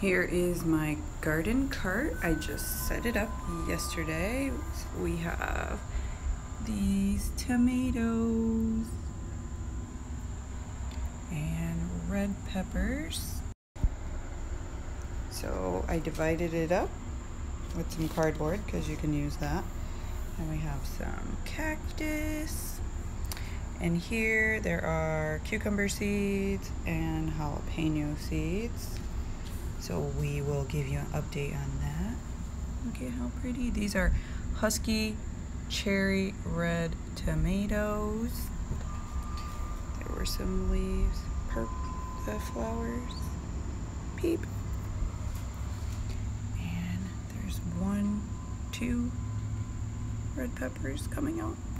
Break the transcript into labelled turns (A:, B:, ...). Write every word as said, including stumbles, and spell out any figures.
A: Here is my garden cart. I just set it up yesterday. We have these tomatoes and red peppers. So I divided it up with some cardboard because you can use that. And we have some cactus. And here there are cucumber seeds and jalapeno seeds. So we will give you an update on that. Look at how pretty. These are husky cherry red tomatoes. There were some leaves, purple the flowers. Peep. And there's one, two red peppers coming out.